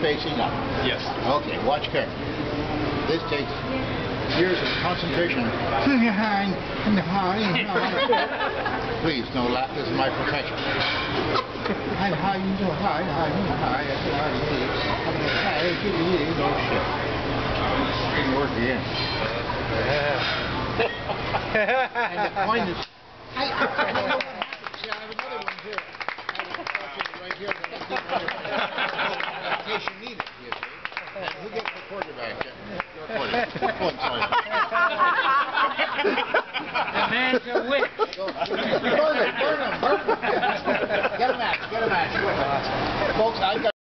facing up. Yes. Okay, watch carefully. This takes years of concentration. Please, no laugh. This is my profession. No shit. Didn't work again. And the point is, I have another one here. I have a right here that I didn't in case you need it, you see. And who gets the quarterback? Your quarterback. One time. The man's a witch. Burn him. Get a match. Folks, I've got